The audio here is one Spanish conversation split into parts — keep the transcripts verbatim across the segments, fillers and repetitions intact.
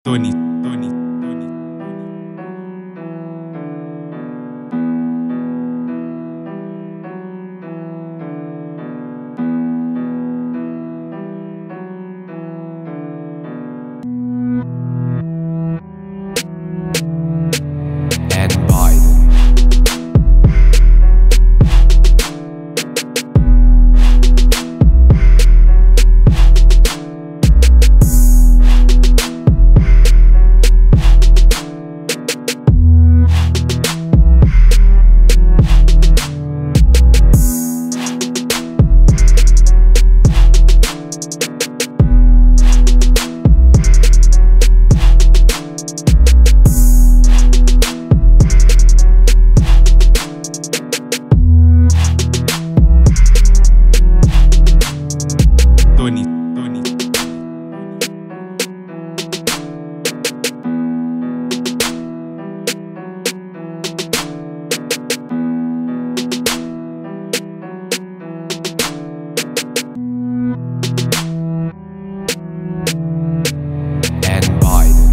Tony, Tony, Tony. And Biden. Tony, Tony. And Biden.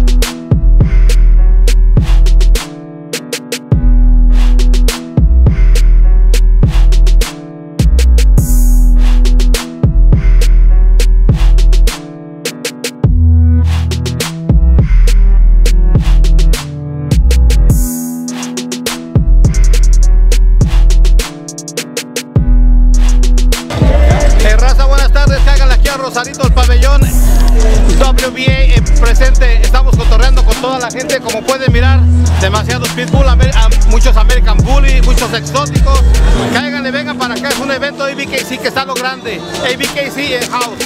Rosarito, el pabellón W B A eh, presente. Estamos cotorreando con toda la gente, como pueden mirar, demasiados pitbull, amer, a, muchos American Bully, muchos exóticos. Cáiganle, vengan para acá, es un evento A B K C que está a lo grande. A B K C en house.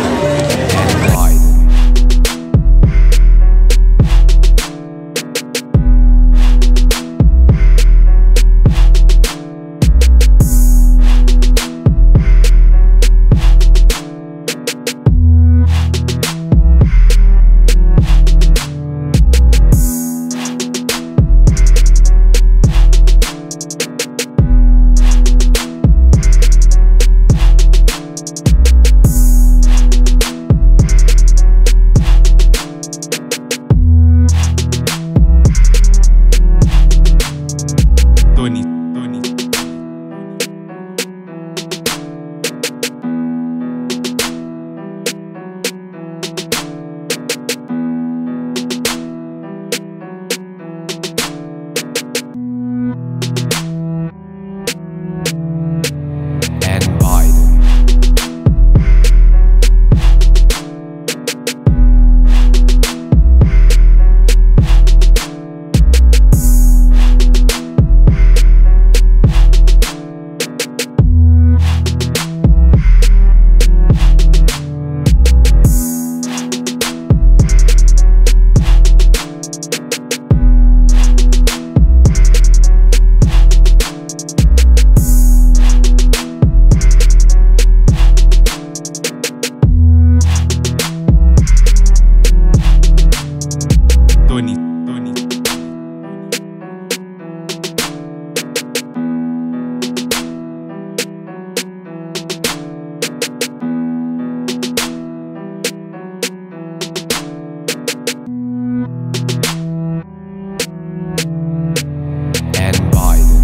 Tony, Tony. And Biden. Tony, Tony. And Biden.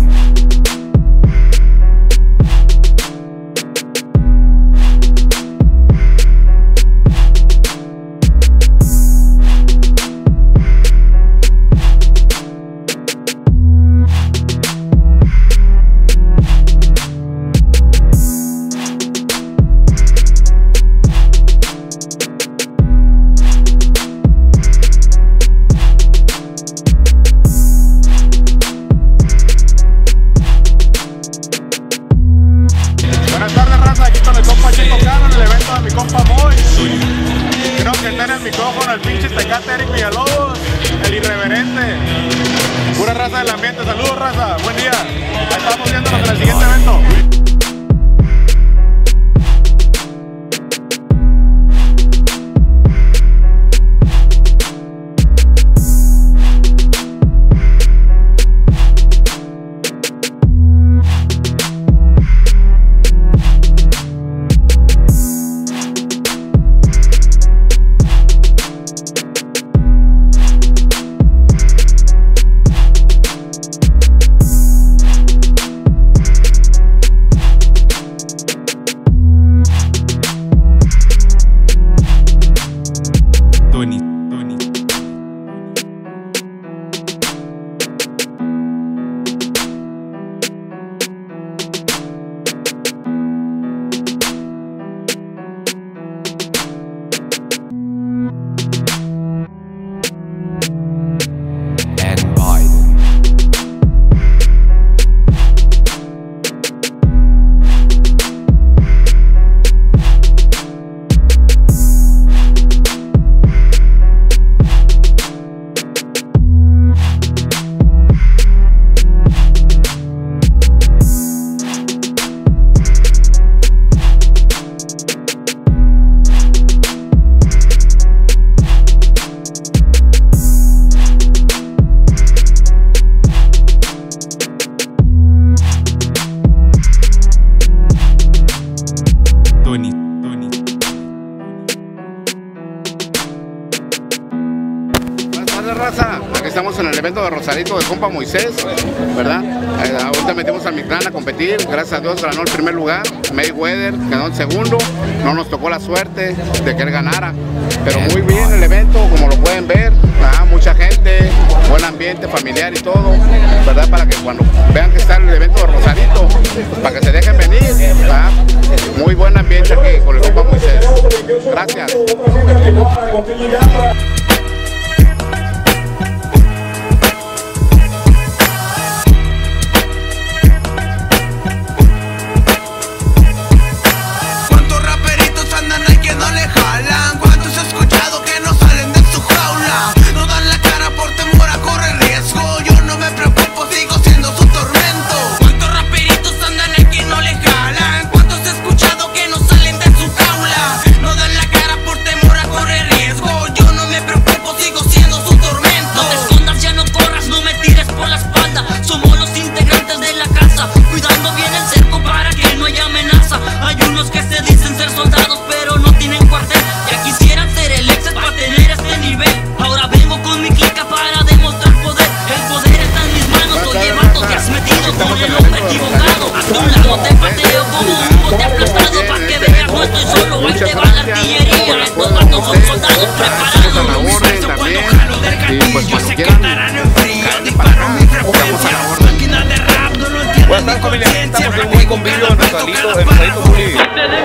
Buenas tardes, raza, aquí con el compa Chico Cano en el evento de mi compa Moy. Creo que está en el micrófono el pinche Tecate Eric Villalobos, el irreverente. Pura raza del ambiente, saludos raza, buen día. Estamos viéndonos en el siguiente evento. estamos en el evento de Rosarito de compa Moisés, ¿verdad? Eh, ahorita metimos al Mictlán a competir, gracias a Dios ganó el primer lugar, Mayweather quedó en segundo, no nos tocó la suerte de que él ganara, pero muy bien el evento, como lo pueden ver, ¿verdad? Mucha gente, buen ambiente familiar y todo, ¿verdad? Para que cuando vean que está el evento de Rosarito, pues para que se dejen venir, ¿verdad? Muy buen ambiente aquí con el compa Moisés. Gracias. ¿Cuántos raperitos andan ahí que no le jalan? ¿Cuántos he escuchado que no salen de su jaula? No dan la cara por temor a correr riesgo. Yo no me preocupo, sigo siendo su tormento. ¿Cuántos raperitos andan ahí que no le jalan? ¿Cuántos he escuchado que no salen de su jaula? No dan la cara por temor a correr riesgo. Yo no me preocupo, sigo siendo su tormento. No te escondas, ya no corras, no me tires por la espalda. Somos los integrantes de la casa, cuidando bien el cerco para que no haya amenaza. Hay unos que se dicen ser soldados pero no tienen cuartel. Ya quisieran ser el exes para tener este nivel. Ahora vengo con mi clica para demostrar poder. El poder está en mis manos, oye vato, te has metido con el hombre equivocado. A tu lado te pateo como un bote aplastado. Pa' que veas no estoy solo, ahí te va la artillería. Estos vatos son soldados preparados. Cuando jalo del gatillo se quedarán en frío. Disparo mi frecuencia, máquina de rap, no lo entiendo. Buenas tardes, familia. Estamos en un buen convivio en Rosarito, en Rosarito Bully.